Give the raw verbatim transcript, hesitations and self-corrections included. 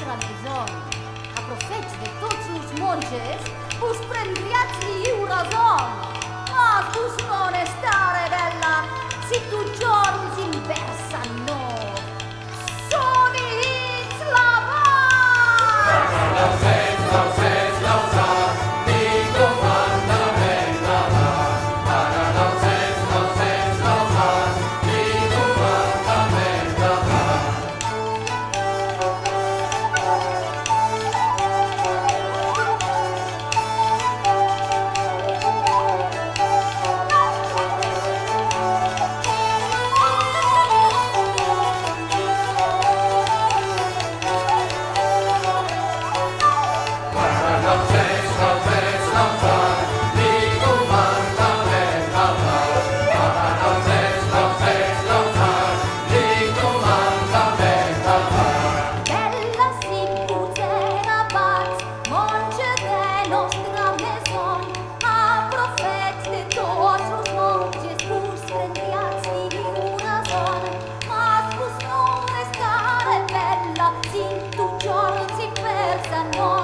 nostra maison. Aprofeți de toți els monges, us prendriați ura zon. Ma vos non è stare bella, si tu giorni in versa no. Sono hits la no.